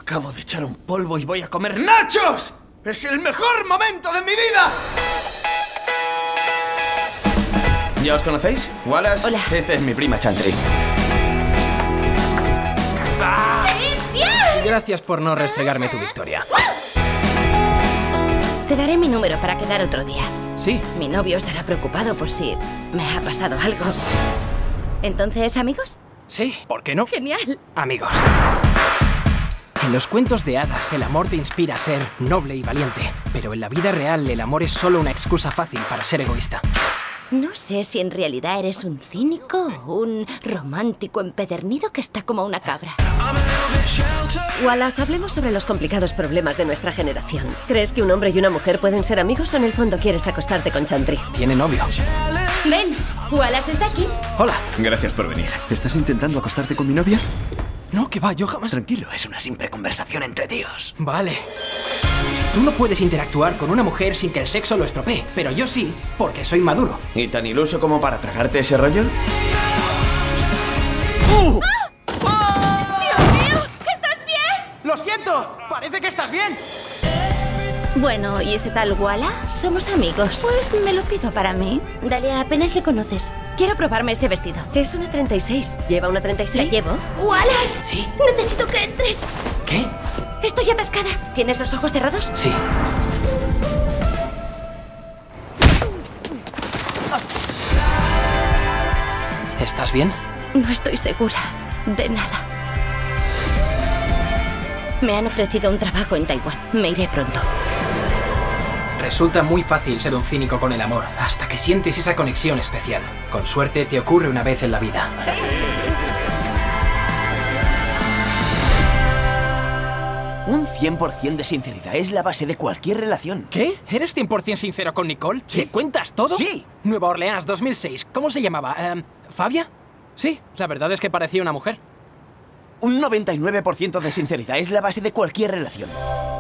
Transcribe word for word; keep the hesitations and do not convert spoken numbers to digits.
Acabo de echar un polvo y voy a comer nachos. ¡Es el mejor momento de mi vida! ¿Ya os conocéis? Wallace. Hola. Esta es mi prima Chantry. ¡Sí, bien! Gracias por no restregarme tu victoria. Te daré mi número para quedar otro día. Sí. Mi novio estará preocupado por si me ha pasado algo. ¿Entonces, amigos? Sí, ¿por qué no? Genial. Amigos. En los cuentos de hadas, el amor te inspira a ser noble y valiente. Pero en la vida real, el amor es solo una excusa fácil para ser egoísta. No sé si en realidad eres un cínico o un romántico empedernido que está como una cabra. Wallace, hablemos sobre los complicados problemas de nuestra generación. ¿Crees que un hombre y una mujer pueden ser amigos o en el fondo quieres acostarte con Chantry? Tiene novio. Ven, Wallace está aquí. Hola. Gracias por venir. ¿Estás intentando acostarte con mi novia? No, que va, yo jamás... Tranquilo, es una simple conversación entre tíos. Vale. Tú no puedes interactuar con una mujer sin que el sexo lo estropee, pero yo sí, porque soy maduro. ¿Y tan iluso como para tragarte ese rollo? ¡Uh! ¡Dios mío! ¿Estás bien? ¡Lo siento! ¡Parece que estás bien! Bueno, ¿y ese tal Wallace? Somos amigos. Pues me lo pido para mí. Dalia, apenas le conoces. Quiero probarme ese vestido. Es una treinta y seis. ¿Lleva una treinta y seis? ¿La llevo? ¡Wallace! Sí. Necesito que entres. ¿Qué? Estoy atascada. ¿Tienes los ojos cerrados? Sí. ¿Estás bien? No estoy segura de nada. Me han ofrecido un trabajo en Taiwán. Me iré pronto. Resulta muy fácil ser un cínico con el amor, hasta que sientes esa conexión especial. Con suerte te ocurre una vez en la vida. Un cien por cien de sinceridad es la base de cualquier relación. ¿Qué? ¿Eres cien por cien sincero con Nicole? Sí. ¿Le cuentas todo? Sí. Nueva Orleans, dos mil seis. ¿Cómo se llamaba? Em, ¿Fabia? Sí, la verdad es que parecía una mujer. Un noventa y nueve por ciento de sinceridad es la base de cualquier relación.